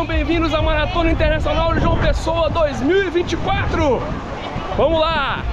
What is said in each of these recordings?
Sejam bem-vindos à Maratona Internacional de João Pessoa 2024! Vamos lá!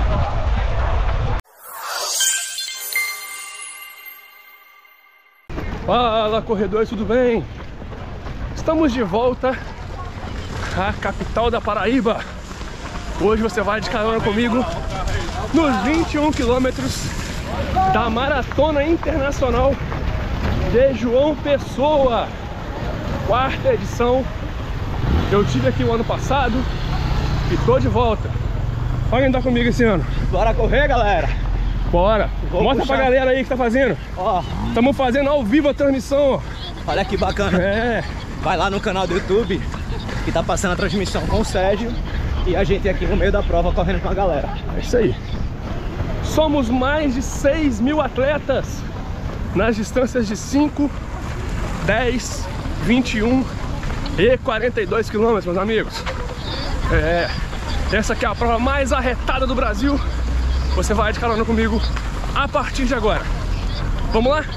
Fala, corredores, tudo bem? Estamos de volta à capital da Paraíba. Hoje você vai de carona comigo nos 21 quilômetros da Maratona Internacional de João Pessoa, quarta edição. Eu tive aqui o ano passado e tô de volta. Pode andar comigo esse ano. Bora correr, galera? Bora! Mostra pra galera aí que tá fazendo. Ó, estamos fazendo ao vivo a transmissão, ó. Olha que bacana. É. Vai lá no canal do YouTube que tá passando a transmissão com o Sérgio e a gente aqui no meio da prova correndo com a galera. É isso aí. Somos mais de 6.000 atletas nas distâncias de 5, 10, 21 e 42 quilômetros, meus amigos. Essa aqui é a prova mais arretada do Brasil. Você vai de carona comigo a partir de agora. Vamos lá?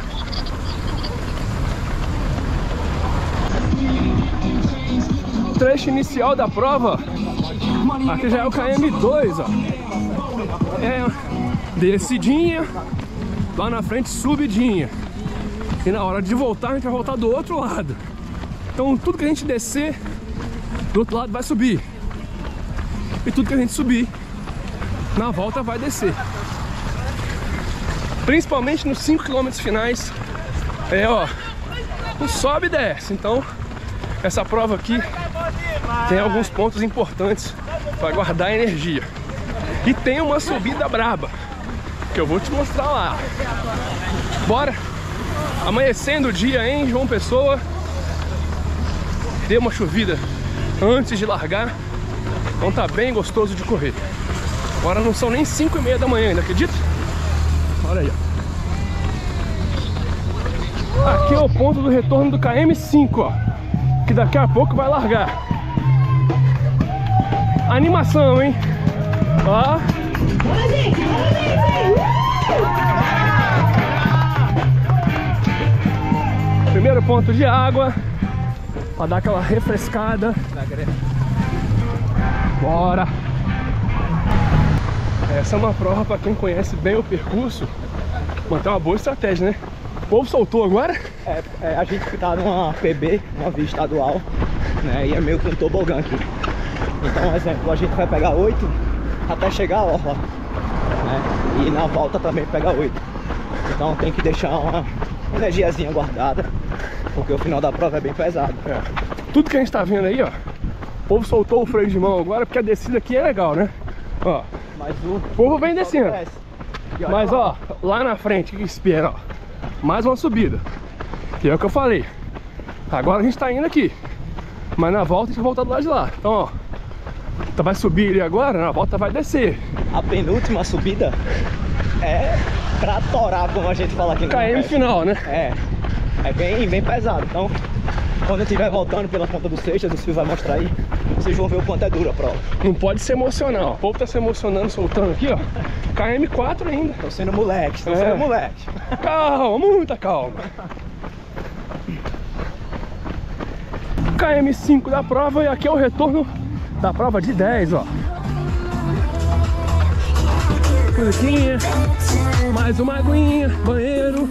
O trecho inicial da prova, aqui já é o KM2, ó. É descidinha, lá na frente subidinha. E na hora de voltar, a gente vai voltar do outro lado. Então tudo que a gente descer do outro lado vai subir. E tudo que a gente subir na volta vai descer. Principalmente nos 5 km finais. Um sobe e desce. Então essa prova aqui tem alguns pontos importantes para guardar energia. E tem uma subida braba que eu vou te mostrar lá. Bora! Amanhecendo o dia em João Pessoa. Deu uma chovida antes de largar, então tá bem gostoso de correr. Agora não são nem 5h30 da manhã ainda, acredita? Olha aí, ó. Aqui é o ponto do retorno do KM5, ó, que daqui a pouco vai largar. Animação, hein? Ó. Primeiro ponto de água, pra dar aquela refrescada. Bora! Essa é uma prova para quem conhece bem o percurso, manter uma boa estratégia, né? O povo soltou agora? A gente tá numa PB, uma via estadual, né? E é meio que um tobogã aqui. Então, por exemplo, a gente vai pegar 8 até chegar a orla, né? E na volta também pega 8. Então tem que deixar uma energiazinha guardada, porque o final da prova é bem pesado. Tudo que a gente tá vendo aí, ó, o povo soltou o freio de mão agora, porque a descida aqui é legal, né? Ó, mas o povo vem descendo. Mas ó, lá na frente, o que espera, ó? Mais uma subida. Que é o que eu falei. Agora a gente tá indo aqui, mas na volta a gente vai voltar do lado de lá. Então, ó, vai subir ali agora, na volta vai descer. A penúltima subida é pra torar, como a gente fala aqui no KM final, né? É bem pesado. Então, quando eu estiver voltando pela ponta do Seixas, o Silvio vai mostrar aí, vocês vão ver o quanto é dura a prova. Não pode se emocionar, ó. O povo tá se emocionando, soltando aqui, ó. KM4 ainda. Tô sendo moleque, sendo moleque. Calma, muita calma. KM5 da prova e aqui é o retorno da prova de 10, ó. Musiquinha, mais uma aguinha, banheiro.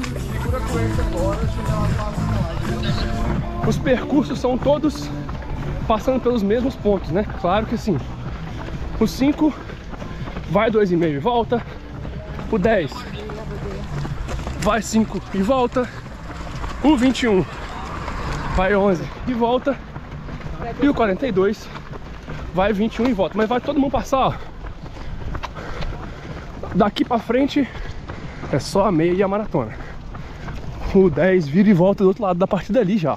Os percursos são todos passando pelos mesmos pontos, né? Claro que sim. O 5 vai 2,5 e volta. O 10 vai 5 e volta. O 21 vai 11 e volta. E o 42 vai 21 e volta. Mas vai todo mundo passar, ó. Daqui pra frente é só a meia e a maratona. O 10 vira e volta do outro lado da partida ali já.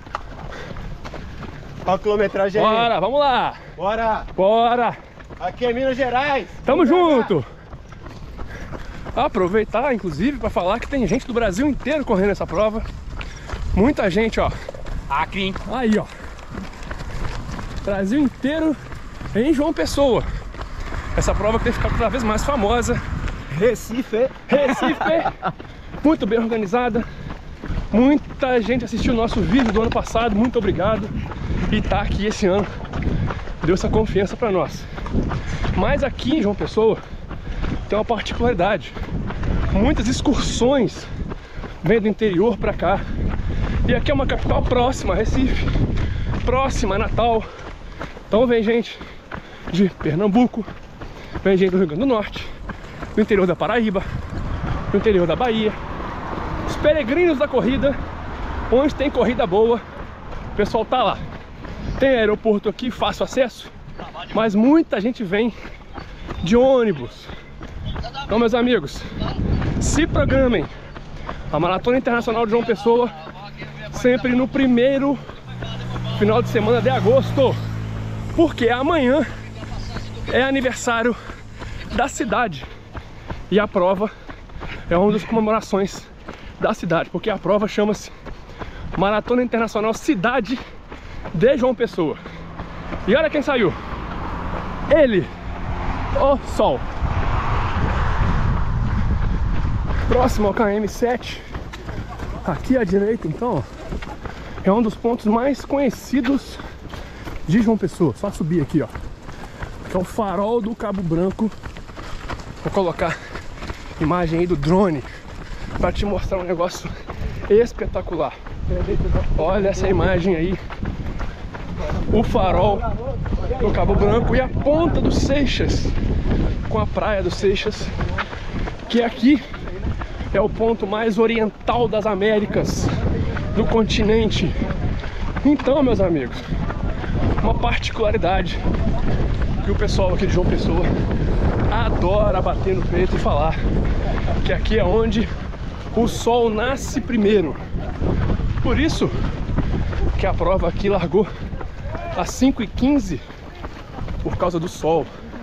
Qual a quilometragem aí? Bora, vamos lá! Bora! Bora! Aqui é Minas Gerais! Tamo junto! Aproveitar, inclusive, para falar que tem gente do Brasil inteiro correndo essa prova. Muita gente, ó. Aqui, aí, ó. Brasil inteiro em João Pessoa. Essa prova que tem ficado cada vez mais famosa. Recife! Muito bem organizada. Muita gente assistiu o nosso vídeo do ano passado, muito obrigado. E tá aqui esse ano, deu essa confiança pra nós. Mas aqui em João Pessoa tem uma particularidade. Muitas excursões vêm do interior pra cá. E aqui é uma capital próxima a Recife, próxima a Natal. Então vem gente de Pernambuco, vem gente do Rio Grande do Norte, do interior da Paraíba, do interior da Bahia. Os peregrinos da corrida, onde tem corrida boa, o pessoal tá lá. Tem aeroporto aqui, fácil acesso, mas muita gente vem de ônibus. Então, meus amigos, se programem. A Maratona Internacional de João Pessoa, sempre no primeiro final de semana de agosto, porque amanhã é aniversário da cidade e a prova é uma das comemorações da cidade, porque a prova chama-se Maratona Internacional Cidade de João Pessoa. E olha quem saiu, ele, o Sol. Próximo ao KM7, aqui à direita, então, é um dos pontos mais conhecidos de João Pessoa. Só subir aqui, ó, que é o farol do Cabo Branco. Vou colocar imagem aí do drone para te mostrar um negócio espetacular. Olha essa imagem aí, o farol do Cabo Branco e a ponta do Seixas, com a praia do Seixas, que aqui é o ponto mais oriental das Américas, do continente. Então, meus amigos, uma particularidade que o pessoal aqui de João Pessoa adora bater no peito e falar, que aqui é onde o sol nasce primeiro. Por isso que a prova aqui largou às 5h15, por causa do sol.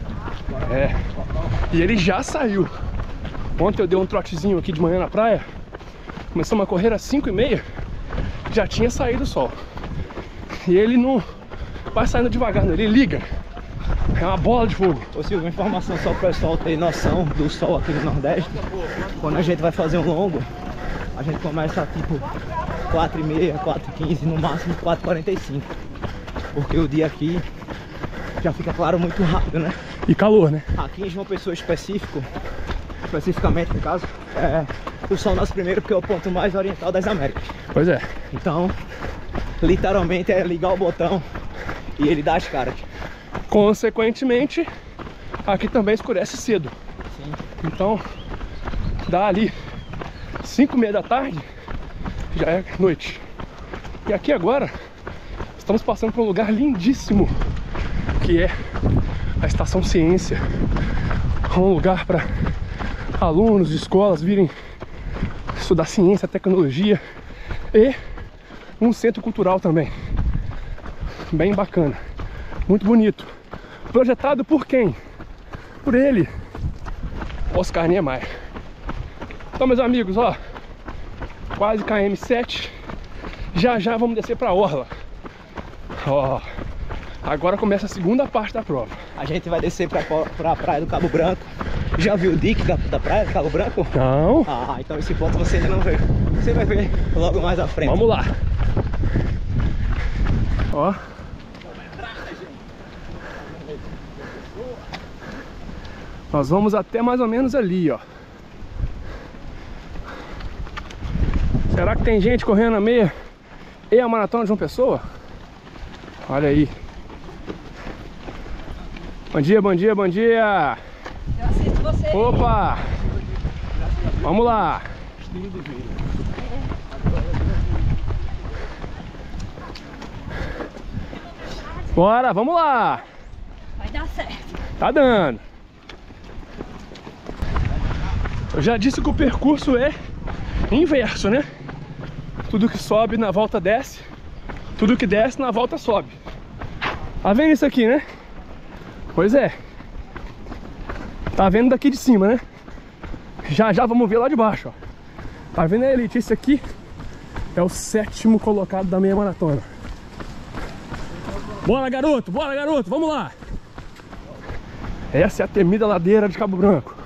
E ele já saiu. Ontem eu dei um trotezinho aqui de manhã na praia, começamos a correr às 5h30, já tinha saído o sol. E ele não vai saindo devagar, ele liga. É uma bola de fogo. Ô Silvio, informação só para o pessoal ter noção do sol aqui no Nordeste. Quando a gente vai fazer um longo, a gente começa tipo 4h30, 4h15, no máximo 4h45. Porque o dia aqui já fica claro muito rápido, né? E calor, né? Aqui em João Pessoa especificamente no caso, o sol nasce primeiro porque é o ponto mais oriental das Américas. Pois é. Então, literalmente é ligar o botão e ele dá as caras. Consequentemente, aqui também escurece cedo. Sim. Então, dá ali 5h30 da tarde, já é noite. E aqui agora, estamos passando por um lugar lindíssimo, que é a Estação Ciência. Um lugar para alunos de escolas virem estudar ciência, tecnologia, e um centro cultural também. Bem bacana, muito bonito. Projetado por quem? Por ele, Oscar Niemeyer. Então, meus amigos, ó, quase KM7. Já já vamos descer pra orla. Ó, agora começa a segunda parte da prova. A gente vai descer pra praia do Cabo Branco. Já viu o dique da praia do Cabo Branco? Não. Ah, então esse ponto você ainda não viu. Você vai ver logo mais à frente. Vamos lá. Ó. Nós vamos até mais ou menos ali, ó. Será que tem gente correndo a meia e a maratona de João Pessoa? Olha aí. Bom dia, bom dia, bom dia. Eu assisto você. Opa! Vamos lá. Bora, vamos lá. Vai dar certo. Tá dando. Eu já disse que o percurso é inverso, né? Tudo que sobe na volta desce, tudo que desce na volta sobe. Tá vendo isso aqui, né? Pois é. Tá vendo daqui de cima, né? Já já vamos ver lá de baixo, ó. Tá vendo a elite? Esse aqui é o 7º colocado da meia maratona. Bora, garoto, vamos lá. Essa é a temida ladeira de Cabo Branco.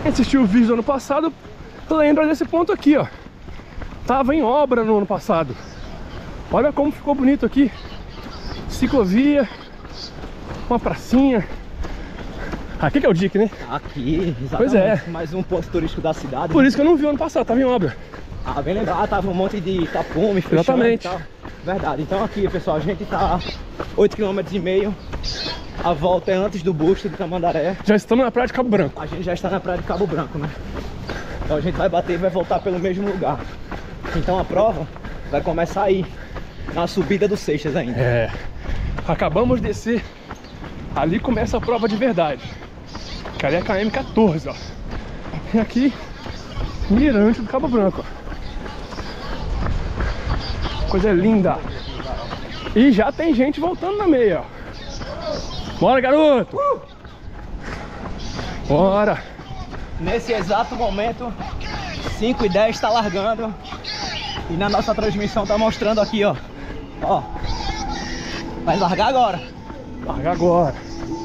Quem assistiu o vídeo do ano passado lembra desse ponto aqui, ó. Tava em obra no ano passado. Olha como ficou bonito aqui. Ciclovia, uma pracinha. Aqui que é o Dique, né? Aqui, exatamente. Pois é. Mais um ponto turístico da cidade. Por isso que eu não vi ano passado, tava em obra. Ah, bem legal, tava um monte de tapume, fechando. Exatamente. E tal. Verdade, então aqui, pessoal, a gente tá 8,5 km. A volta é antes do busto de Tamandaré. Já estamos na praia de Cabo Branco. A gente já está na praia de Cabo Branco, né? Então a gente vai bater e vai voltar pelo mesmo lugar. Então a prova vai começar aí, na subida do Seixas ainda. É. Acabamos de descer. Ali começa a prova de verdade. Que ali é KM 14, ó. E aqui, Mirante do Cabo Branco, ó. Coisa linda. E já tem gente voltando na meia, ó. Bora, garoto! Bora! Nesse exato momento, 5h10 está largando. E na nossa transmissão tá mostrando aqui, ó. Ó. Vai largar agora. Larga agora.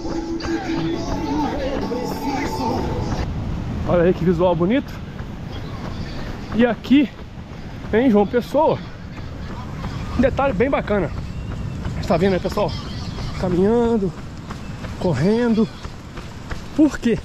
Olha aí que visual bonito. E aqui em João Pessoa, um detalhe bem bacana. Você tá vendo aí, pessoal? Caminhando, correndo. Por quê?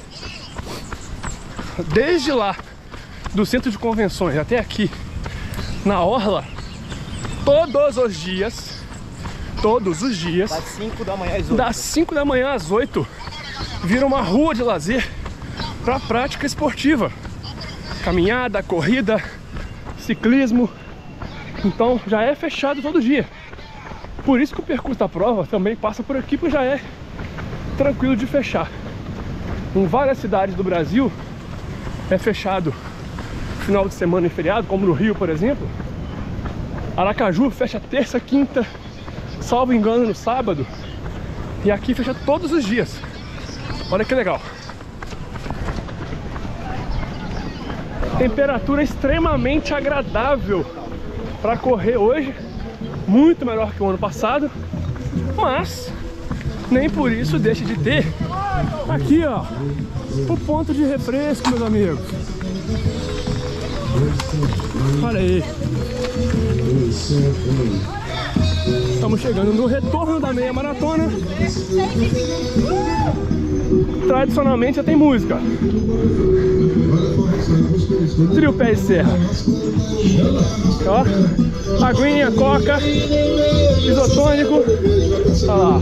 Desde lá do centro de convenções até aqui na orla, todos os dias, Das 5 da manhã às 8. das 5 da manhã às 8, vira uma rua de lazer para prática esportiva. Caminhada, corrida, ciclismo. Então já é fechado todo dia. Por isso que o percurso da prova também passa por aqui, porque já é tranquilo de fechar. Em várias cidades do Brasil é fechado final de semana e feriado, como no Rio, por exemplo. Aracaju fecha terça, quinta, salvo engano no sábado. E aqui fecha todos os dias. Olha que legal. Temperatura extremamente agradável para correr hoje. Muito melhor que o ano passado. Mas nem por isso deixa de ter aqui, ó, o ponto de refresco, meus amigos. Olha aí. Estamos chegando no retorno da meia maratona. Tradicionalmente já tem música. Trio Pé e Serra. Ó, aguinha, coca, isotônico. Olha lá.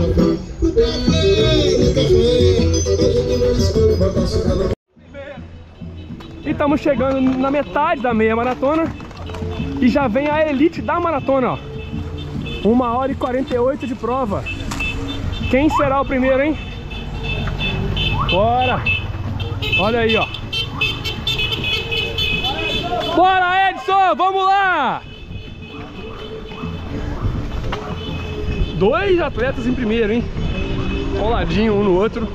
E estamos chegando na metade da meia maratona. E já vem a elite da maratona, ó. 1h48 de prova. Quem será o primeiro, hein? Bora! Olha aí, ó. Bora, Edson! Vamos lá! 2 atletas em primeiro, hein? Coladinho um no outro.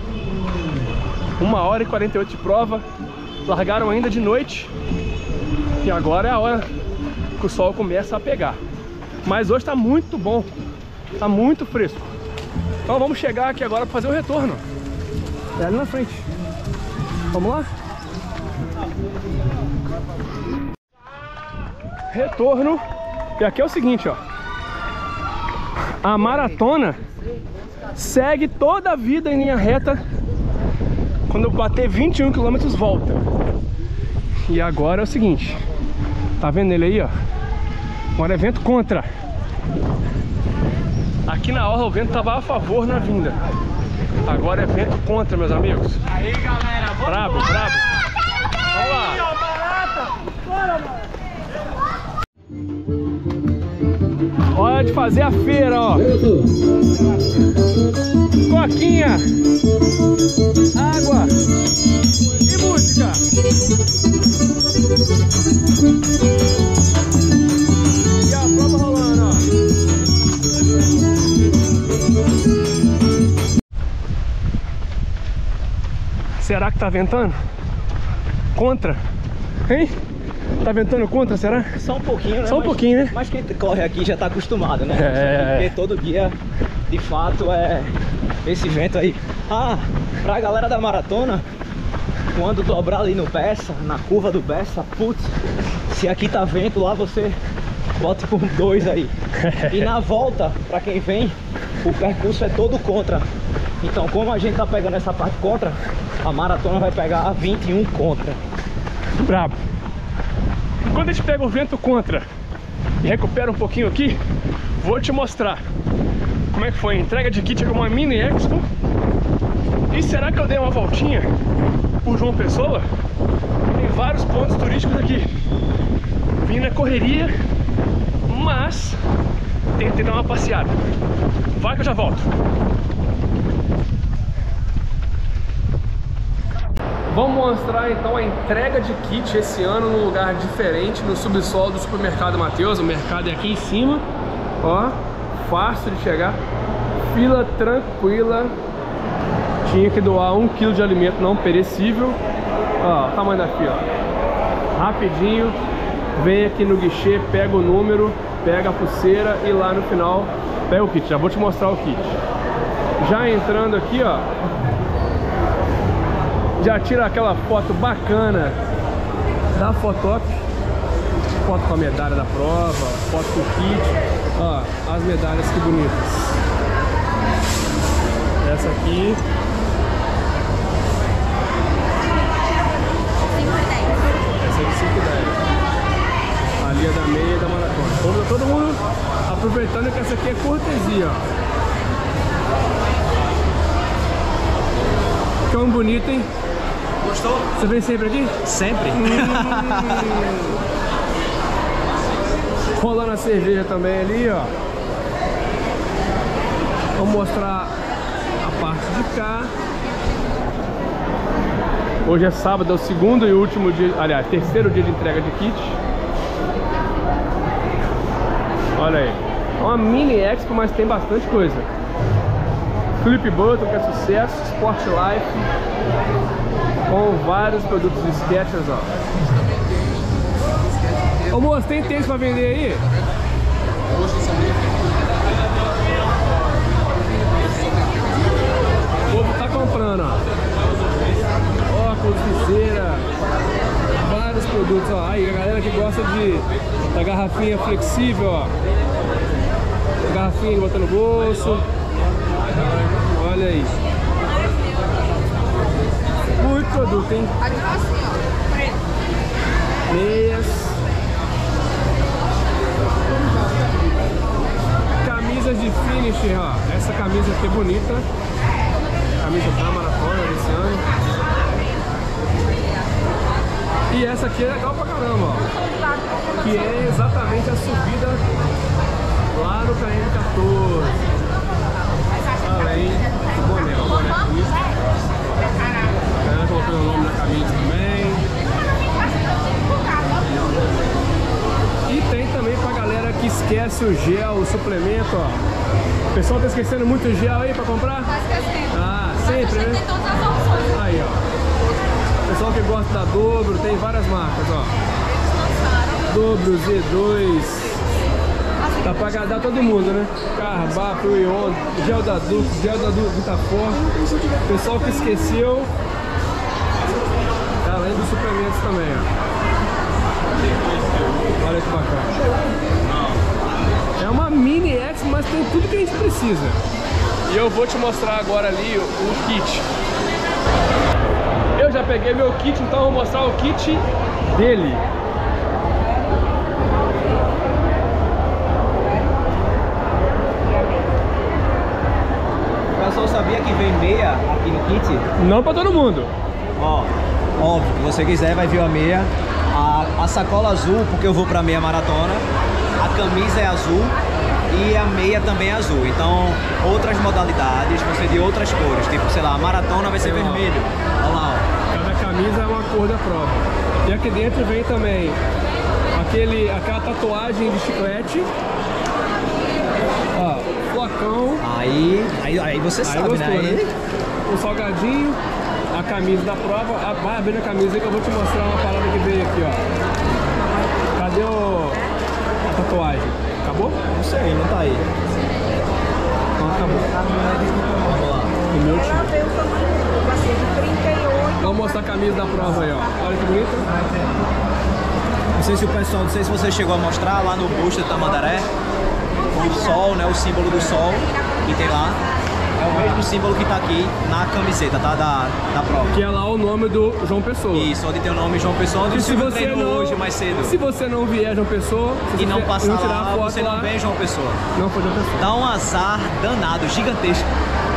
1h48 de prova. Largaram ainda de noite. E agora é a hora que o sol começa a pegar. Mas hoje tá muito bom. Tá muito fresco. Então vamos chegar aqui agora para fazer o retorno. É ali na frente. Vamos lá? Retorno. E aqui é o seguinte, ó. A maratona segue toda a vida em linha reta. Quando eu bater 21 km volta. E agora é o seguinte. Tá vendo ele aí, ó? Agora é vento contra. Aqui na orla o vento tava a favor na vinda. Agora é vento contra, meus amigos. Aí, galera, brabo, brabo. Vamos lá. Hora de fazer a feira, ó. Coquinha, água e música. E a prova rolando, ó. Será que tá ventando? Contra? Hein? Tá ventando contra, será? Só um pouquinho, né? Só um pouquinho, né? Mas quem corre aqui já tá acostumado, né? É. Porque todo dia, de fato, é esse vento aí. Ah, pra galera da maratona, quando dobrar ali no Bessa, na curva do Bessa, putz, se aqui tá vento, lá você bota por 2 aí. E na volta, pra quem vem, o percurso é todo contra. Então, como a gente tá pegando essa parte contra, a maratona vai pegar a 21 contra. Brabo. Quando a gente pega o vento contra e recupera um pouquinho aqui, vou te mostrar como é que foi a entrega de kit com uma mini expo. E será que eu dei uma voltinha por João Pessoa? Tem vários pontos turísticos aqui. Vim na correria, mas tentei dar uma passeada. Vai que eu já volto. Vamos mostrar então a entrega de kit esse ano num lugar diferente, no subsolo do supermercado Mateus. O mercado é aqui em cima, ó, fácil de chegar, fila tranquila. Tinha que doar 1 kg de alimento não perecível. Ó, o tamanho da fila. Rapidinho, vem aqui no guichê, pega o número, pega a pulseira e lá no final pega o kit. Já vou te mostrar o kit. Já entrando aqui, ó, já tira aquela foto bacana da Fotop. Foto com a medalha da prova, foto com o kit. Ó, as medalhas que bonitas. Essa aqui. Essa é de 5,10. Ali é da meia e da maratona. Então, todo mundo aproveitando que essa aqui é cortesia, ó. Ficando bonito, hein? Gostou? Você vem sempre aqui? Sempre. Rolando a cerveja também ali, ó. Vamos mostrar a parte de cá. Hoje é sábado, é o segundo e último dia, aliás, terceiro dia de entrega de kit. Olha aí. É uma mini expo, mas tem bastante coisa. Flip Button, que é sucesso. Sport Life, com vários produtos de Skechers, ó. Ô moço, tem tênis pra vender aí? O povo tá comprando, ó. Óculos, viseira, vários produtos, ó. Aí, a galera que gosta da garrafinha flexível, ó. Garrafinha que bota no bolso. Olha aí. Muito produto, hein? Meias. Camisas de finisher, ó. Essa camisa aqui é bonita. Camisa da maratona desse ano. E essa aqui é legal pra caramba, ó. Que é exatamente a subida lá no KM14. Além do boné, o boné bonito. A galera colocando o nome na camisa também. E tem também pra galera que esquece o gel, o suplemento, ó. O pessoal tá esquecendo muito o gel aí pra comprar? Tá esquecendo. Ah, sempre, né? Tem todas as opções. Aí, ó. O pessoal que gosta da Dobro, tem várias marcas, ó. Dobro, Z2. Dá pra agradar todo mundo, né? Carbapo, Ion, gel da Vitafor. Pessoal que esqueceu. Além dos suplementos também, ó. Olha que bacana. É uma mini X, mas tem tudo que a gente precisa. E eu vou te mostrar agora ali o kit. Eu já peguei meu kit, então eu vou mostrar o kit dele. O pessoal sabia que vem meia aqui no kit? Não pra todo mundo. Ó, óbvio, se você quiser vai vir a meia. A sacola azul, porque eu vou pra meia maratona. A camisa é azul e a meia também é azul. Então, outras modalidades vão ser de outras cores. Tipo, sei lá, a maratona vai ser vermelho. Olha lá, ó. Cada camisa é uma cor da prova. E aqui dentro vem também aquela tatuagem de chiclete. Ó, flocão. Aí você sabe, gostou, né? Um salgadinho, a camisa da prova. Vai abrir a camisa aí que eu vou te mostrar uma parada que veio aqui, ó. Cadê a tatuagem? Acabou? Não sei, não tá aí. Então acabou. Vamos lá. O meu time. Ela veio o tamanho, vai ser de 38. Vamos mostrar a camisa da prova aí, ó. Olha que bonita. Não sei se o pessoal, não sei se você chegou a mostrar lá no booster do Tamandaré, o sol, né, o símbolo do sol que tem lá, é o mesmo símbolo que tá aqui na camiseta, tá, da prova. Que é lá o nome do João Pessoa. Isso, onde tem o nome João Pessoa, onde se você treinou não, hoje mais cedo. Se você não vier João Pessoa, E não passar tirar lá, foto você não vem João Pessoa. Não foi João Pessoa. Dá um azar danado, gigantesco.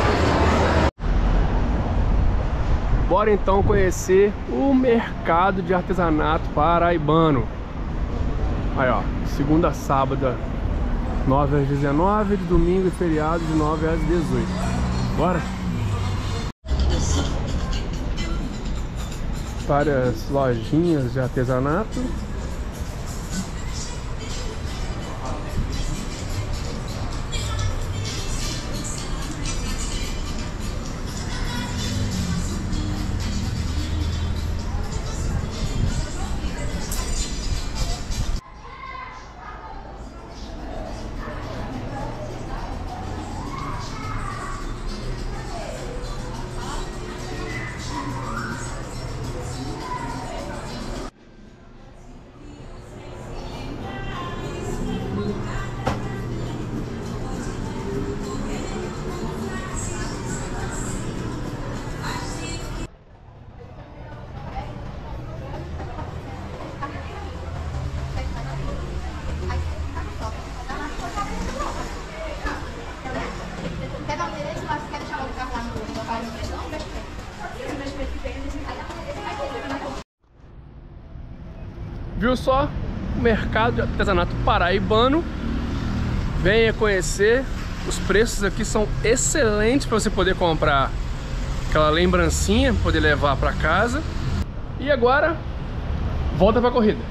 Bora então conhecer o mercado de artesanato paraibano. Aí ó, segunda a sábado, 9 às 19, de domingo e feriado de 9 às 18. Bora? Várias lojinhas de artesanato. Viu só? O mercado de artesanato paraibano. Venha conhecer. Os preços aqui são excelentes para você poder comprar aquela lembrancinha, poder levar para casa. E agora, volta para a corrida.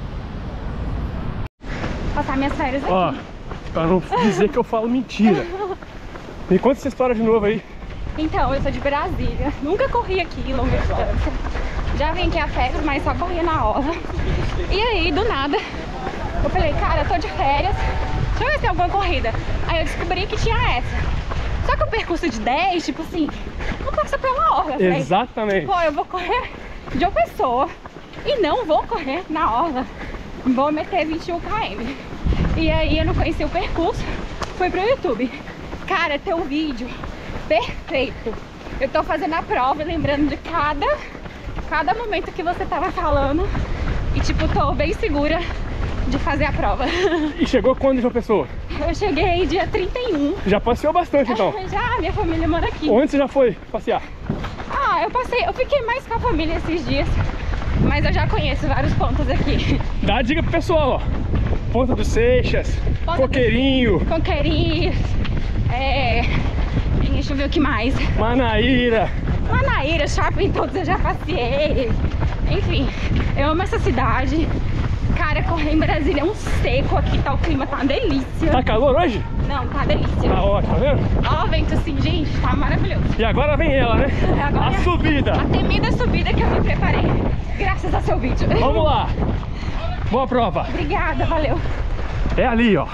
Passar minhas férias aqui. Ó, para não dizer que eu falo mentira. Me conta essa história de novo aí. Então, eu sou de Brasília. Nunca corri aqui longa distância. Já vim aqui a férias, mas só corria na orla. E aí, do nada, eu falei, cara, eu tô de férias, deixa eu ver se tem alguma corrida. Aí eu descobri que tinha essa. Só que o percurso de 10, tipo assim, não passa pela orla. Eu falei, exatamente. pô, eu vou correr de uma pessoa e não vou correr na orla. Vou meter 21 km. E aí eu não conheci o percurso, fui pro YouTube. Cara, tem um vídeo perfeito. Eu tô fazendo a prova, lembrando de cada momento que você tava falando. E tipo, tô bem segura de fazer a prova. E chegou quando, João Pessoa? Eu cheguei dia 31. Já passeou bastante então? Já, minha família mora aqui. Onde você já foi passear? Ah, eu fiquei mais com a família esses dias. Mas eu já conheço vários pontos aqui. Dá a dica pro pessoal, ó. Ponta dos Seixas, Coqueirinho. Coqueirinho. Deixa eu ver o que mais. Manaíra, Shopping, todos eu já passei. Enfim, eu amo essa cidade. Cara, correr em Brasília é um seco aqui, tá, o clima tá uma delícia. Tá calor hoje? Não, tá delícia. Tá ótimo, tá vendo? Ó, o vento assim, gente, tá maravilhoso. E agora vem ela, né? Agora a subida. A temida subida que eu me preparei, graças ao seu vídeo. Vamos lá. Boa prova. Obrigada, valeu. É ali, ó.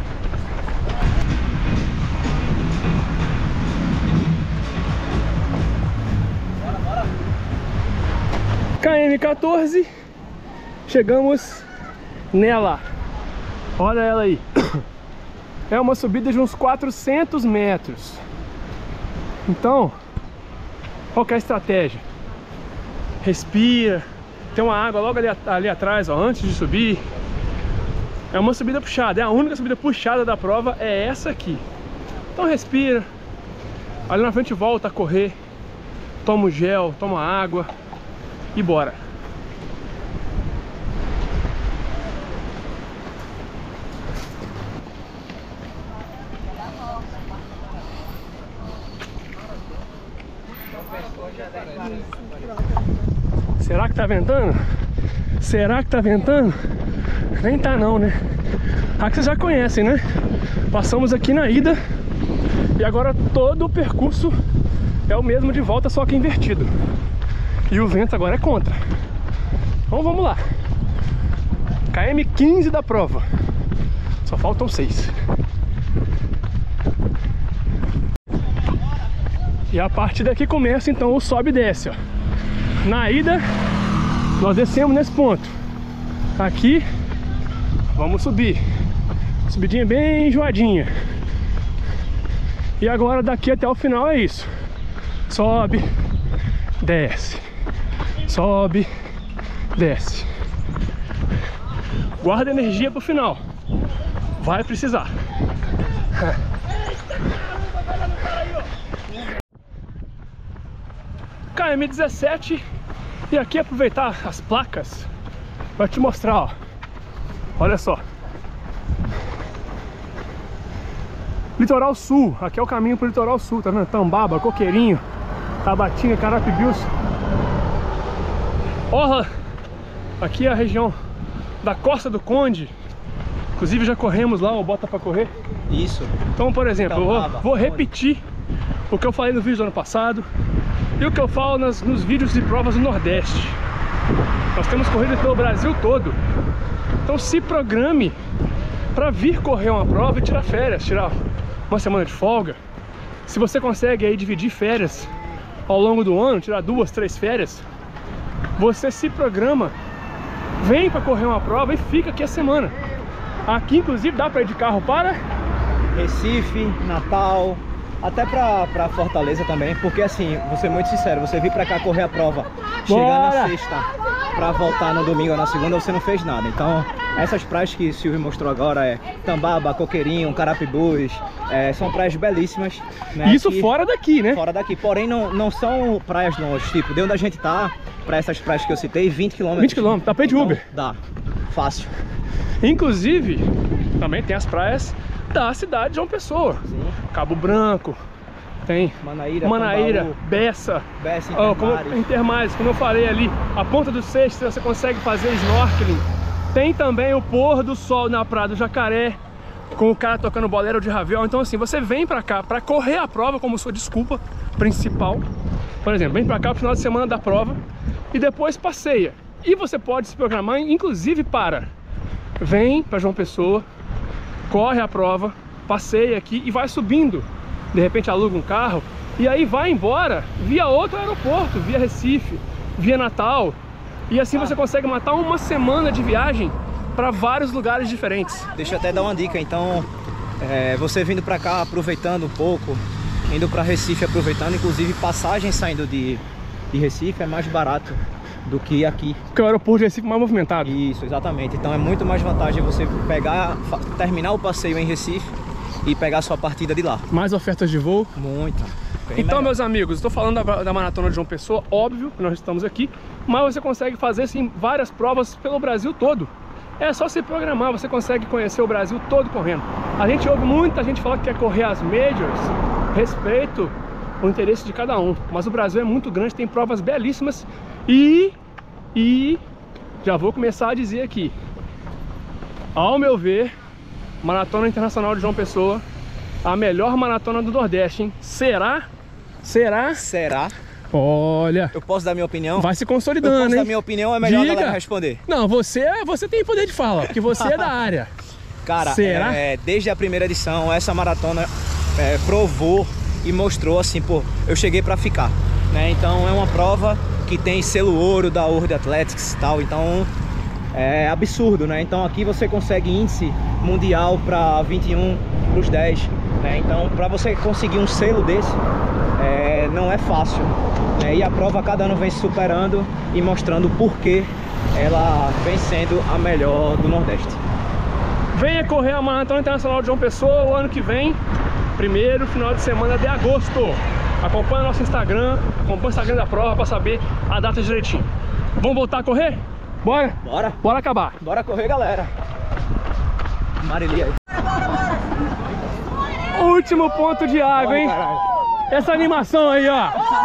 KM 14, chegamos nela. Olha ela aí. É uma subida de uns 400 metros. Então, qual que é a estratégia? Respira. Tem uma água logo ali atrás, ó, antes de subir. É uma subida puxada, é a única subida puxada da prova, é essa aqui. Então respira. Ali na frente volta a correr. Toma o gel, toma água. E bora. Será que tá ventando? Será que tá ventando? Nem tá não, né? Aqui vocês já conhecem, né? Passamos aqui na ida e agora todo o percurso é o mesmo de volta, só que invertido. E o vento agora é contra. Então vamos lá. KM 15 da prova. Só faltam 6. E a partir daqui começa então o sobe e desce, ó. Na ida, nós descemos nesse ponto. Aqui, vamos subir. Subidinha bem enjoadinha. E agora daqui até o final é isso. Sobe, desce. Sobe, desce. Guarda energia pro final. Vai precisar. KM17. E aqui aproveitar as placas para te mostrar, ó. Olha só. Litoral Sul, aqui é o caminho pro Litoral Sul, tá vendo? Tambaba, Coqueirinho, Tabatinga, Carapibius. Orla, aqui é a região da Costa do Conde. Inclusive já corremos lá, o Bota Pra Correr. Isso. Então, por exemplo, Tambaba, eu vou repetir o que eu falei no vídeo do ano passado e o que eu falo nos vídeos de provas do Nordeste. Nós temos corridas pelo Brasil todo. Então se programe para vir correr uma prova e tirar férias, tirar uma semana de folga. Se você consegue aí dividir férias ao longo do ano, tirar 2, 3 férias, você se programa, vem para correr uma prova e fica aqui a semana. Aqui inclusive dá para ir de carro para Recife, Natal, até pra Fortaleza também, porque assim, vou ser muito sincero, você vir pra cá correr a prova, chegar na sexta pra voltar no domingo ou na segunda, você não fez nada. Então essas praias que o Silvio mostrou agora é Tambaba, Coqueirinho, Carapibus, são praias belíssimas, né? Isso fora daqui, né? Fora daqui, porém não são praias longe, tipo, de onde a gente tá pra essas praias que eu citei, 20 km. 20 km, dá pra ir de Uber. Dá, fácil. Inclusive, também tem as praias da cidade de João Pessoa. Sim. Cabo Branco, tem Manaíra, Bessa, Intermares, como eu falei ali, a Ponta do Seixo, você consegue fazer snorkeling. Tem também o pôr do sol na Praia do Jacaré, com o cara tocando bolero de Ravel. Então assim, você vem pra cá pra correr a prova como sua desculpa principal. Por exemplo, vem pra cá pro final de semana da prova e depois passeia. E você pode se programar, inclusive vem pra João Pessoa, corre a prova, passeia aqui e vai subindo. De repente aluga um carro e aí vai embora via outro aeroporto, via Recife, via Natal. E assim você consegue matar uma semana de viagem para vários lugares diferentes. Deixa eu até dar uma dica, então, você vindo pra cá aproveitando um pouco, indo pra Recife aproveitando, inclusive passagem saindo de Recife é mais barato do que aqui. Porque o aeroporto de Recife é mais movimentado. Isso, exatamente. Então é muito mais vantagem você terminar o passeio em Recife e pegar sua partida de lá. Mais ofertas de voo? Muita. Então, melhor. Meus amigos, estou falando da Maratona de João Pessoa, óbvio que nós estamos aqui, mas você consegue fazer sim várias provas pelo Brasil todo. É só se programar, você consegue conhecer o Brasil todo correndo. A gente ouve muita gente falar que quer correr as majors, respeito o interesse de cada um, mas o Brasil é muito grande, tem provas belíssimas e já vou começar a dizer aqui, ao meu ver, Maratona Internacional de João Pessoa, a melhor maratona do Nordeste, hein? Será? Olha, eu posso dar minha opinião? Vai se consolidando, hein? Eu posso dar minha opinião, é melhor a galera responder. Não, você tem poder de fala, porque você é da área. Cara, desde a primeira edição, essa maratona provou e mostrou assim, pô, eu cheguei pra ficar, né? Então é uma prova que tem selo ouro da World Athletics e tal, então é absurdo, né? Então aqui você consegue índice mundial para 21, pros 10, né? Então para você conseguir um selo desse, não é fácil, né? E a prova cada ano vem se superando e mostrando por que ela vem sendo a melhor do Nordeste. Venha correr a Maratona Internacional de João Pessoa o ano que vem, primeiro final de semana de agosto. Acompanha nosso Instagram, acompanha o Instagram da prova para saber a data direitinho. Vamos voltar a correr? Bora? Bora. Bora acabar. Bora correr, galera. Marilia aí. Último ponto de água, hein? Caralho. Essa animação aí, ó.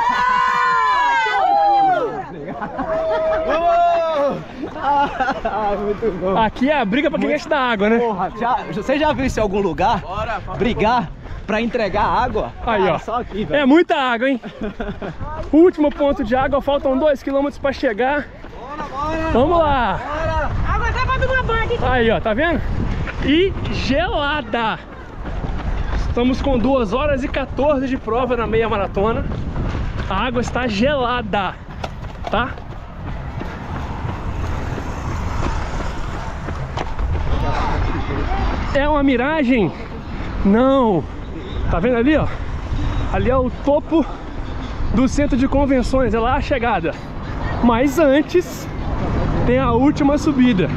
Muito bom. Aqui é a briga pra quem enche da água, né? Porra, você já viu isso em algum lugar? Bora, brigar pra entregar água? Aí, cara, ó. Só aqui, velho. É muita água, hein? Último ponto de água, faltam 2 km pra chegar. Bora. Vamos lá. Bora. Água tá pra tomar banho. Aí, ó, tá vendo? E gelada. Estamos com 2 horas e 14 de prova na meia maratona. A água está gelada. tá? É uma miragem? Não! Tá vendo ali, ó? Ali é o topo do centro de convenções, é lá a chegada. Mas antes tem a última subida.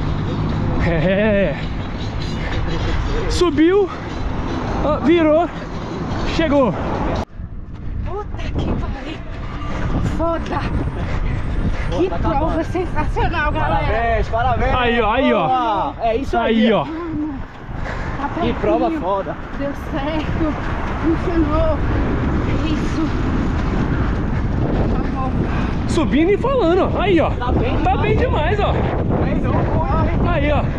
Subiu, virou, chegou. Puta que pariu. Foda. Que prova sensacional, galera. Parabéns, parabéns. Aí, ó, aí, ó. É isso aí. Aí, ó. Tá Que pertinho. prova foda. Deu certo. Funcionou. Isso. Tá bom. Subindo e falando, ó. Aí, ó. Tá bem demais, ó. Aí, ó.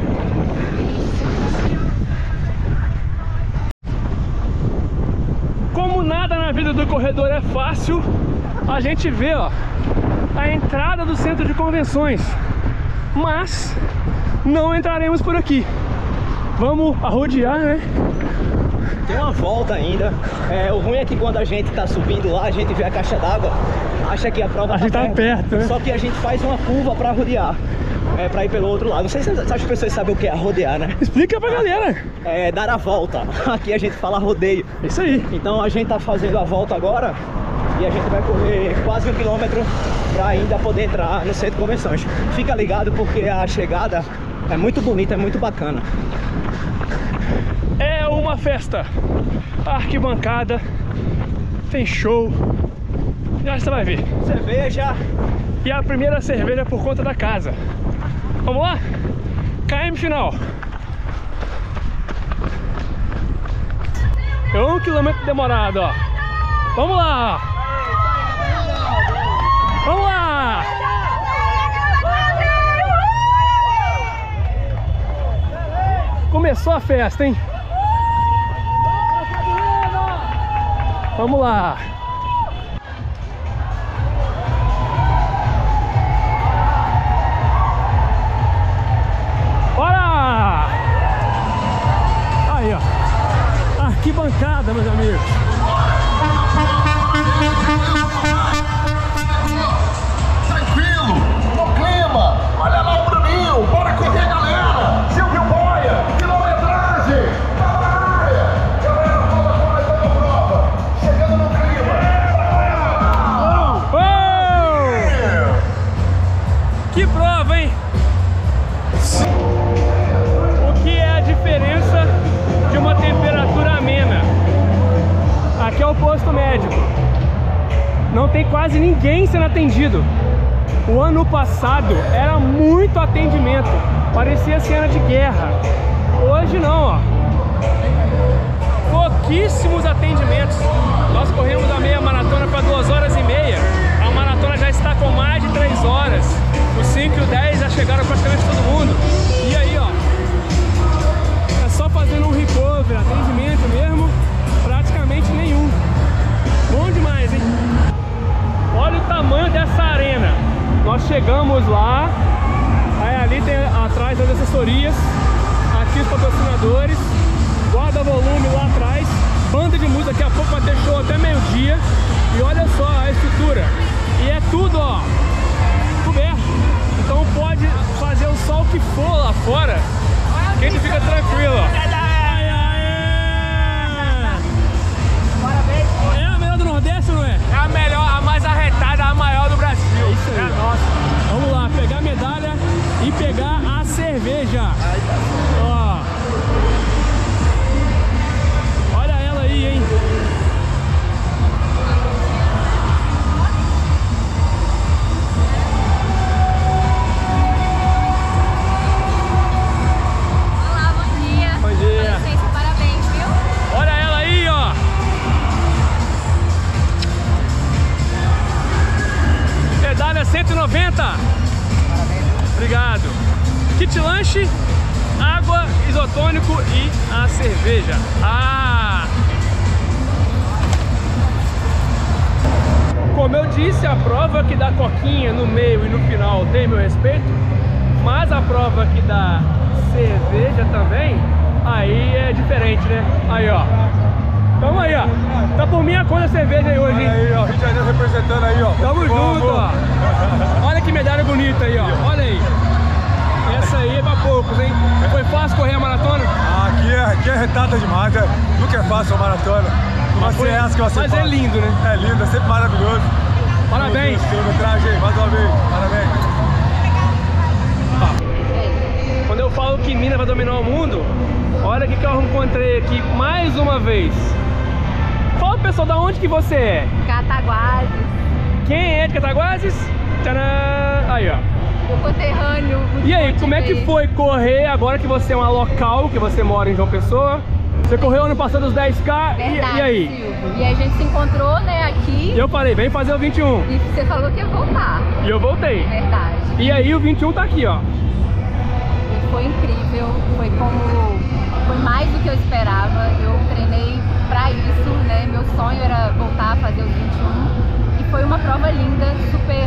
Como nada na vida do corredor é fácil, a gente vê, ó, a entrada do centro de convenções. Mas não entraremos por aqui. Vamos rodear, né? Tem uma volta ainda. O ruim é que quando a gente tá subindo lá, a gente vê a caixa d'água, acha que a prova Tá perto, né? Só que a gente faz uma curva pra rodear. Pra ir pelo outro lado. Não sei se as pessoas sabem o que é rodear, né? Explica pra galera. É dar a volta. Aqui a gente fala rodeio. Isso aí. Então a gente tá fazendo a volta agora e a gente vai correr quase 1 quilômetro pra ainda poder entrar no centro de convenções. Fica ligado porque a chegada é muito bonita, é muito bacana. É uma festa. Arquibancada. Tem show. Já você vai ver. Cerveja. E a primeira cerveja por conta da casa. Vamos lá? KM final. É 1 quilômetro demorado, ó. Vamos lá. Vamos lá. Começou a festa, hein? Vamos lá. Bora! Aí, ó. Arquibancada, meus amigos. Tranquilo, no clima. Olha lá o Bruninho. Bora correr, galera. Silvio Boia, quilometragem. Tá na área. Galera, começando a prova. Chegando no clima. Que prova, hein? O que é a diferença de uma temperatura amena? Aqui é o posto médico. Não tem quase ninguém sendo atendido. O ano passado era muito atendimento. Parecia cena de guerra. Hoje não, ó. Pouquíssimos atendimentos. Nós corremos a meia maratona para 2 horas e meia. A maratona já está com mais de 3 horas. Os 5 e o 10 já chegaram praticamente todo mundo. E aí, ó, é só fazendo um recovery, atendimento mesmo, praticamente nenhum. Bom demais, hein? Olha o tamanho dessa arena. Nós chegamos lá, aí ali tem atrás as assessorias, aqui os patrocinadores, guarda-volume lá atrás, banda de música, daqui a pouco vai ter show até meio-dia. E olha só a estrutura. E é tudo, ó, coberto. Então pode fazer o sol que for lá fora, que a gente fica tranquilo, ó. É a melhor do Nordeste, não é? É a melhor, a mais arretada, a maior do Brasil. É isso aí. É a nossa. Vamos lá, pegar a medalha e pegar a cerveja. Ó. Olha ela aí, hein? Olá, bom dia. Bom dia. Com licença, parabéns, viu? Olha ela aí, ó. Medalha 190. Obrigado. Kit lanche, água, isotônico e a cerveja. Como eu disse, a prova que dá coquinha no meio e no final tem meu respeito, mas a prova que dá cerveja também, aí é diferente, né? Aí, ó. Tamo aí, ó. Tá por minha conta a cerveja aí hoje, hein? Aí, ó, Rio de Janeiro representando aí, ó. Tamo junto, ó. Olha que medalha bonita aí, ó. Olha aí. Essa aí é pra poucos, hein? Foi fácil correr a maratona? Aqui é retada demais, nunca é fácil a maratona. Não vai ser essa que vai ser Mas fácil. é lindo, né? É lindo, é sempre maravilhoso. Parabéns. Quilometragem, mais uma vez, parabéns. Quando eu falo que Minas vai dominar o mundo, olha o que eu encontrei aqui mais uma vez. Fala, pessoal, da onde que você é? Cataguases. Quem é de Cataguases? Tcharam! Aí, ó. O conterrâneo. E aí, como é que foi correr agora que você é uma local, que você mora em João Pessoa? Você correu ano passado os 10K, Verdade, e aí? Silvio. E a gente se encontrou, né, aqui. E eu falei, vem fazer o 21. E você falou que ia voltar. E eu voltei. Verdade. E aí o 21 tá aqui, ó. E foi incrível. Foi mais do que eu esperava. Eu treinei pra isso, né? Meu sonho era voltar a fazer os 21. E foi uma prova linda, super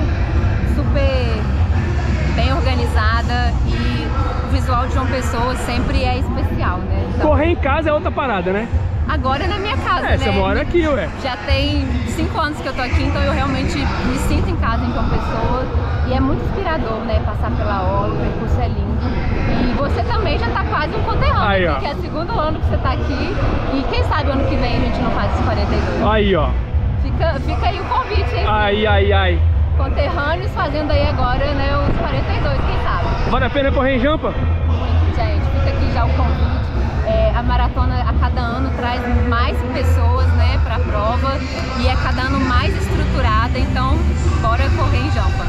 bem organizada, e o visual de João Pessoa sempre é especial, né? Então, Correr em casa é outra parada, né? agora é na minha casa, né? Você mora aqui, ué. Já tem 5 anos que eu tô aqui, então eu realmente me sinto em casa em João Pessoa. E é muito inspirador, né? Passar pela orla, o percurso é lindo. E você também já tá quase um conterrâneo, Aí, ó. porque é o segundo ano que você tá aqui. E quem sabe ano que vem a gente não faz os 42. Aí, ó. Fica aí o convite, hein? Ai. Conterrâneos fazendo aí agora, né, os 42, quem sabe? Vale a pena correr em Jampa? Muito, gente. Fica aqui já o convite. A maratona a cada ano traz mais pessoas, né, pra prova. E é cada ano mais estruturada, então bora correr em Jampa.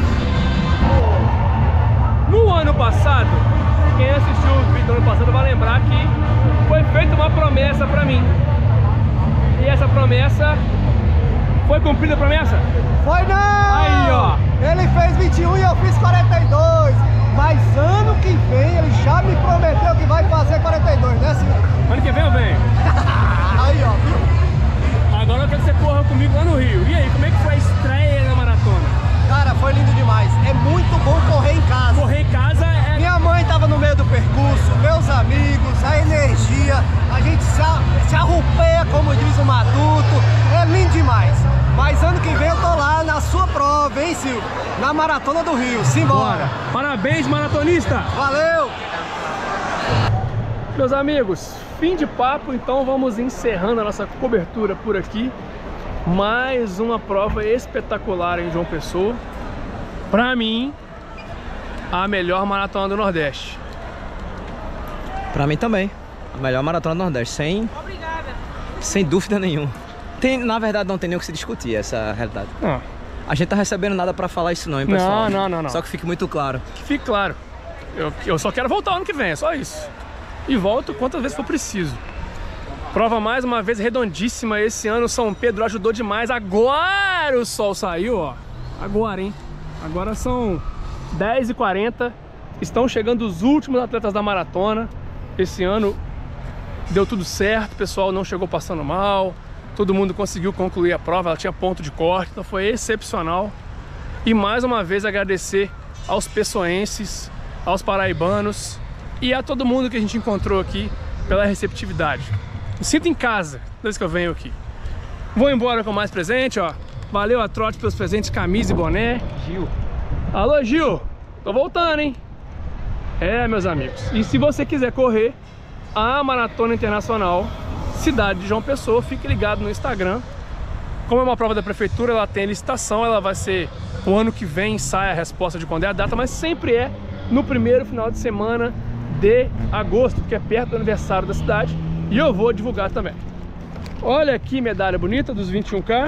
No ano passado, quem assistiu o vídeo do ano passado vai lembrar que foi feita uma promessa pra mim. E essa promessa... Foi cumprida a promessa? Foi não! Aí, ó. Ele fez 21 e eu fiz 42. Mas ano que vem ele já me prometeu que vai fazer 42, né, senhor? Ano que vem eu venho. Aí, ó, viu? Agora eu quero que você corra comigo lá no Rio. E aí, como é que foi a estreia na maratona? Cara, foi lindo demais. É muito bom correr em casa. Correr em casa é... Minha mãe tava no meio do percurso, meus amigos, a energia, a gente se arrupeia, como diz o Matuto. É lindo demais. Mas ano que vem eu tô lá na sua prova, hein, Silvio? Na Maratona do Rio. Simbora! Parabéns, maratonista! Valeu! Meus amigos, fim de papo, então vamos encerrando a nossa cobertura por aqui. Mais uma prova espetacular em João Pessoa. Pra mim, a melhor maratona do Nordeste. Pra mim também. A melhor maratona do Nordeste, sem dúvida nenhuma. Na verdade, não tem nem o que se discutir essa realidade. Ah. A gente tá recebendo nada pra falar isso não, hein, pessoal? Não. Só que fique muito claro. Que fique claro. Eu só quero voltar ano que vem, é só isso. E volto quantas vezes for preciso. Prova mais uma vez redondíssima esse ano. São Pedro ajudou demais. Agora o sol saiu, ó. Agora, hein? Agora são 10h40. Estão chegando os últimos atletas da maratona. Esse ano deu tudo certo. O pessoal não chegou passando mal. Todo mundo conseguiu concluir a prova. Ela tinha ponto de corte. Então foi excepcional. E mais uma vez agradecer aos pessoenses, aos paraibanos e a todo mundo que a gente encontrou aqui pela receptividade. Me sinto em casa desde que eu venho aqui. Vou embora com mais presente, ó. Valeu a Trote pelos presentes, camisa e boné. Gil. Alô, Gil. Tô voltando, hein? É, meus amigos. E se você quiser correr a Maratona Internacional Cidade de João Pessoa, fique ligado no Instagram. Como é uma prova da prefeitura, ela tem licitação. Ela vai ser o ano que vem, sai a resposta de quando é a data, mas sempre é no primeiro final de semana de agosto, que é perto do aniversário da cidade. E eu vou divulgar também. Olha aqui, medalha bonita dos 21K.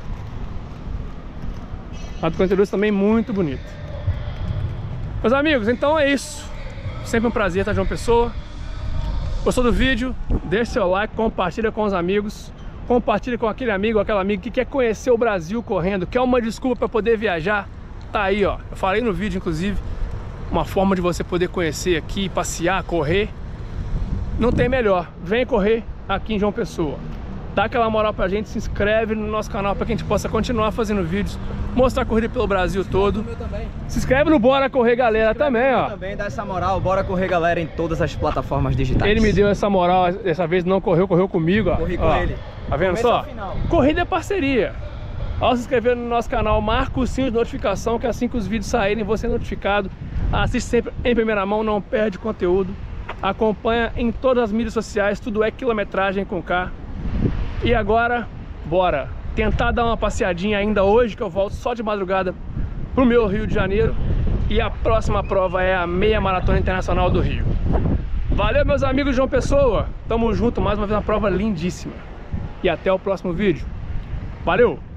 A do 42 também muito bonita. Meus amigos, então é isso. Sempre um prazer estar em João Pessoa. Gostou do vídeo? Deixe seu like, compartilha com os amigos. Compartilha com aquele amigo ou aquela amiga que quer conhecer o Brasil correndo, quer uma desculpa para poder viajar. Tá aí, ó. Eu falei no vídeo, inclusive, uma forma de você poder conhecer aqui, passear, correr. Não tem melhor. Vem correr aqui em João Pessoa. dá aquela moral pra gente, se inscreve no nosso canal para que a gente possa continuar fazendo vídeos, mostrar a corrida pelo Brasil todo. Se inscreve no Bora Correr Galera também, ó. Também dá essa moral, Bora Correr Galera em todas as plataformas digitais. Ele me deu essa moral, dessa vez não correu comigo, ó. Corri com ó. ele. Tá vendo Começo só? ao final. Corrida é parceria. Ao se inscrever no nosso canal, marca o sininho de notificação, que assim que os vídeos saírem, você é notificado. Assiste sempre em primeira mão, não perde conteúdo. Acompanha em todas as mídias sociais, tudo é quilometragem com K. E agora, bora tentar dar uma passeadinha ainda hoje, que eu volto só de madrugada pro meu Rio de Janeiro. E a próxima prova é a Meia Maratona Internacional do Rio. Valeu, meus amigos de João Pessoa. Tamo junto, mais uma vez, uma prova lindíssima. E até o próximo vídeo. Valeu!